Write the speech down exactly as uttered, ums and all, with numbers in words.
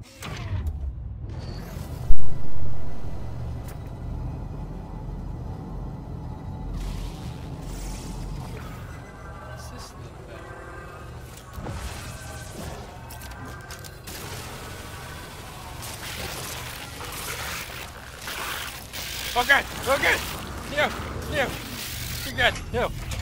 What's this little bit? Oh god! Oh god! No! No! You got no!